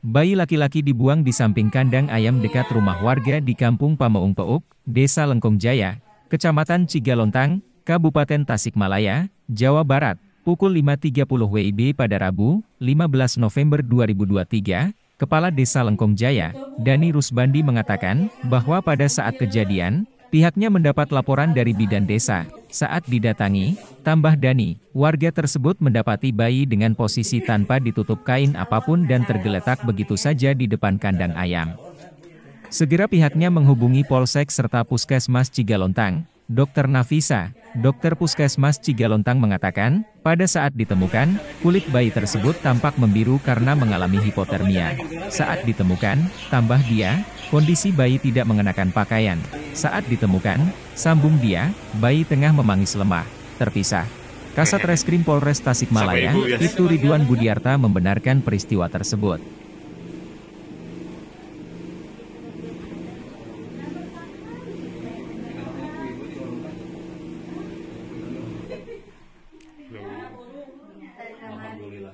Bayi laki-laki dibuang di samping kandang ayam dekat rumah warga di Kampung Pameung Peuk, Desa Lengkong Jaya, Kecamatan Cigalontang, Kabupaten Tasikmalaya, Jawa Barat, pukul 5.30 WIB pada Rabu, 15 November 2023. Kepala Desa Lengkong Jaya, Dani Rusbandi mengatakan bahwa pada saat kejadian, pihaknya mendapat laporan dari bidan desa. Saat didatangi, tambah Dani, warga tersebut mendapati bayi dengan posisi tanpa ditutup kain apapun dan tergeletak begitu saja di depan kandang ayam. Segera pihaknya menghubungi Polsek serta Puskesmas Cigalontang. Dr. Nafisa, dokter Puskesmas Cigalontang mengatakan, pada saat ditemukan, kulit bayi tersebut tampak membiru karena mengalami hipotermia. Saat ditemukan, tambah dia, kondisi bayi tidak mengenakan pakaian. Saat ditemukan, sambung dia, bayi tengah memangis lemah, terpisah. Kasat Reskrim Polres Tasikmalaya, Ibtu Ridwan Budiarta membenarkan peristiwa tersebut. Alhamdulillah.